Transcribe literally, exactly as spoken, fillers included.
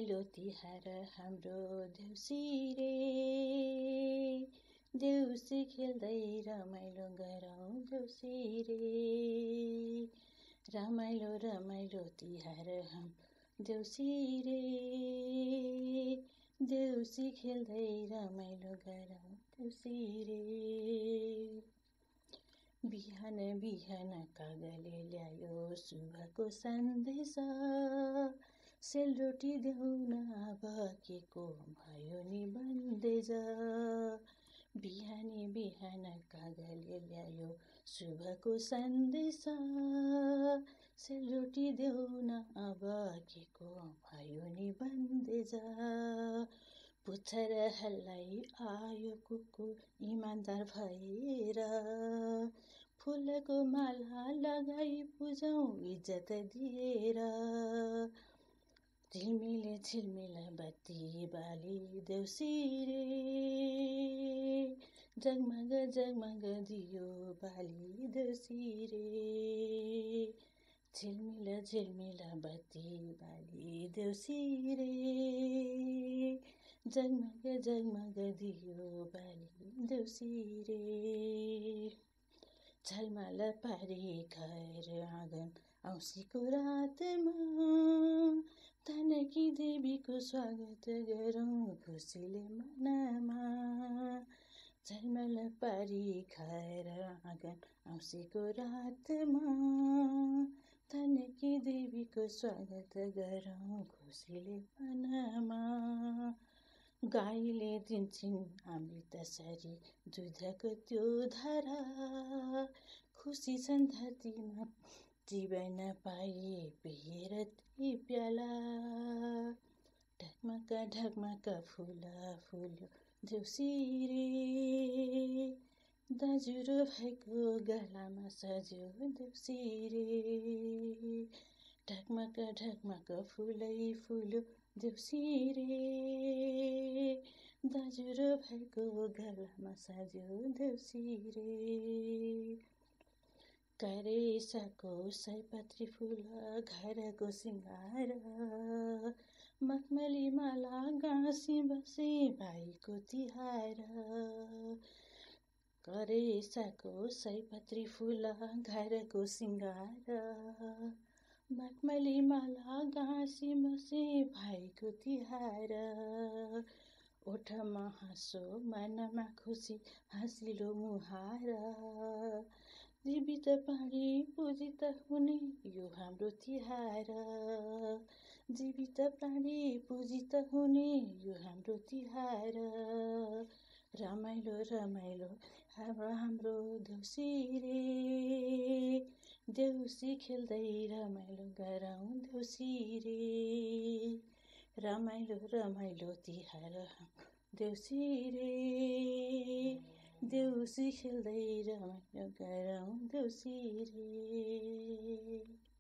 रमाइलो तिहार हाम्रो देउसी रे, देउसी खेल्दै रमाइलो गरौँ देउसी रे। रमाइलो रमाइलो तिहार हाम्रो देउसी रे, देउसी खेल्दै रमाइलो गरौँ देउसी रे। बिहान बिहान कागले ल्यायो शुभको सन्देश, सेलरोटी देउन अब के को भयो नि बन्देज। बिहानी बिहान कागले ल्यायो शुभको सन्देश, सेलरोटी देउन अब के को भयो नि बन्देज। पुच्छर हल्लाई आयो कुकुर इमान्दार भएर, फुलको माला लगाई पूजौं इज्जत दिएर। झिलमिले झिलमिल बत्ती बाली देउसी रे, जगमग जगमग दियो बाली देउसी रे। झिलमिल झिलमिल बत्ती बाली देउसी रे, जगमग जगमग दियो बाली देउसी रे। झलमल पारी घर आँगन औँसीको रातमा, धनकी देवीको स्वागत गरौँ खुसीले मनमा। झलमल पारी घर आँगन औँसीको रातमा, धनकी देवीको स्वागत गरौँ खुसीले मनमा। गाईले दिन्छन् अमृतसरी दुधको त्यो धारा, खुसी छन् धरतीमा जीवन पाए पिएर ती प्याला। ढकमक ढकमक फुल फुल्यो देउसी रे, दाजुरो भएको गलामा सज्यो देउसी रे। ढकमक ढकमक फुलै फुल्यो देउसी रे, दाजुरो भएको गलामा सज्यो देउसी रे। करेसाको सयपत्री फुल घरको सिंगार, मखमली माला गाँसी बसे भाइको तिहार। करेसाको सयपत्री फुल घरको सिंगार, मखमली माला गाँसी बसे भाइको तिहार। ओठमा हाँसो मनमा खुसी हाँसिलो मुहार, जीवित प्राणी पूजित हुने यो हाम्रो तिहार। जीवित प्राणी पूजित हुने यो हाम्रो तिहार। रमाइलो रमाइलो हाम्रो हाम्रो देउसी रे, देउसी खेल्दै रमाइलो गरौँ देउसी रे। रमाइलो रमाइलो तिहार देउसी रे, देउसी खेल्दै रमाइलो गरौँ देउसी रे।